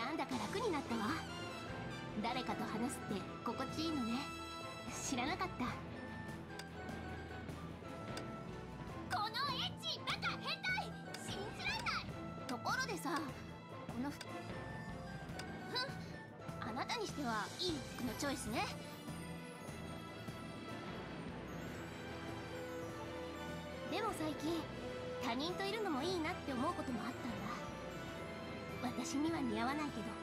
なんだか楽になったわ。誰かと話すって心地いいのね。知らなかった。このエッチバカ変態、信じらんない。ところでさ、この服、あなたにしてはいい服のチョイスね。でも最近他人といるのもいいなって思うこともあったんだ。私には似合わないけど。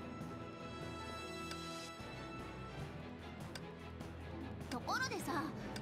ところでさ、